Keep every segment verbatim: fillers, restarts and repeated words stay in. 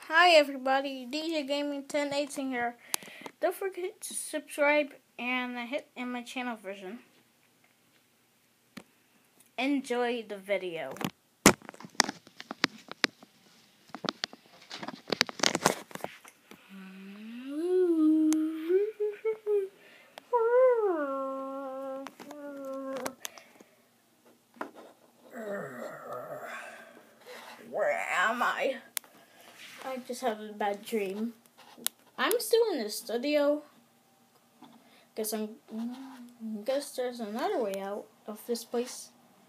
Hi everybody, D J Gaming ten eighteen here. Don't forget to subscribe and hit in my channel version. Enjoy the video. Where am I? I just had a bad dream. I'm still in the studio. Guess I'm. Guess there's another way out of this place.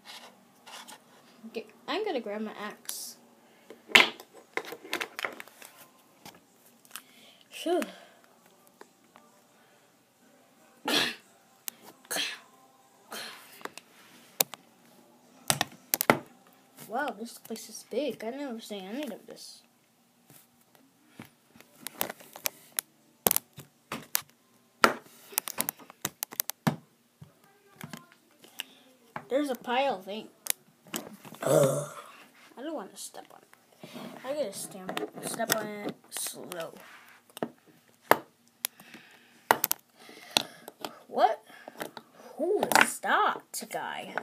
Okay, I'm gonna grab my axe. Phew. Wow, this place is big. I never seen any of this. There's a pile of ink. Ugh. I don't want to step on it. I gotta stamp, step on it slow. What? Who is that guy?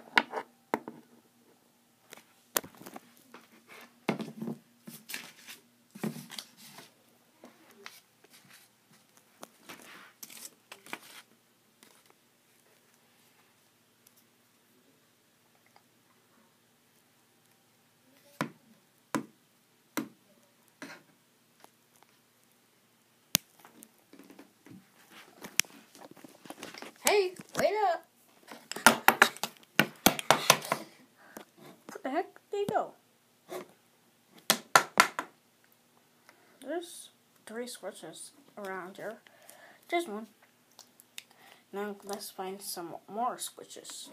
Hey, wait up! Where the heck did they go? There's three switches around here. Just one. Now let's find some more switches.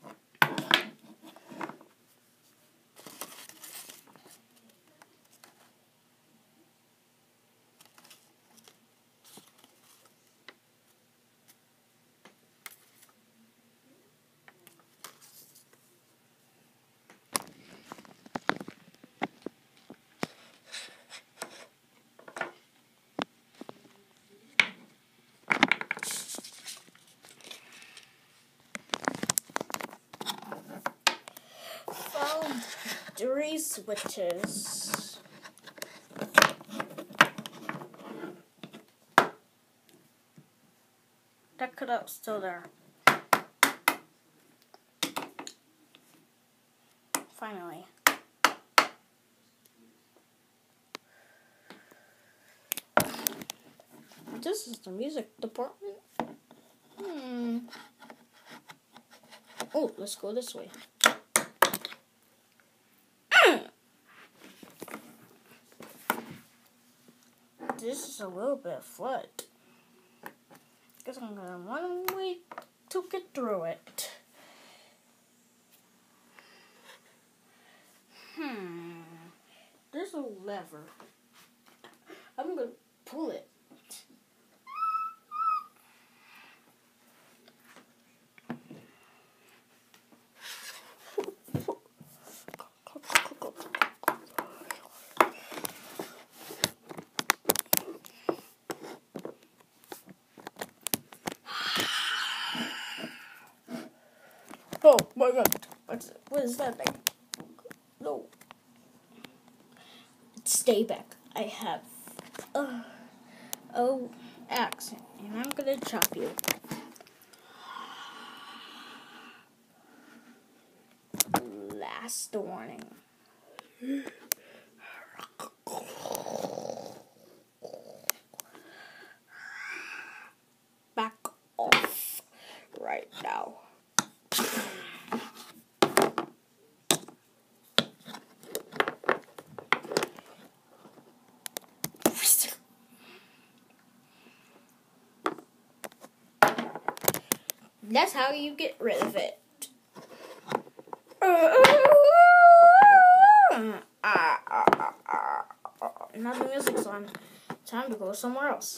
Three switches. That cutout's still there. Finally. This is the music department. Hmm. Oh, let's go this way. This is a little bit of flood. Guess I'm gonna one way to get through it. Hmm. There's a lever. I'm gonna pull it. Oh my god, what's what is that thing? No. Stay back. I have uh, oh axe, and I'm gonna chop you. Last warning. Back off right now. That's how you get rid of it. Now the music's on. Time to go somewhere else.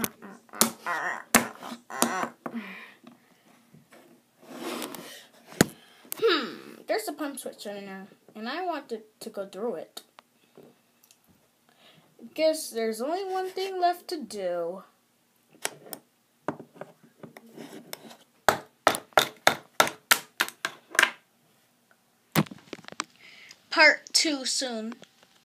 Hmm, there's a pump switch in there, and I wanted to go through it. Guess there's only one thing left to do. Part two soon.